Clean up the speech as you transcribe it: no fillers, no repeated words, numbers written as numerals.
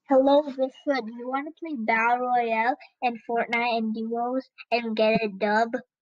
Hello, Vishruth. Do you want to play Battle Royale and Fortnite and duos and get a dub?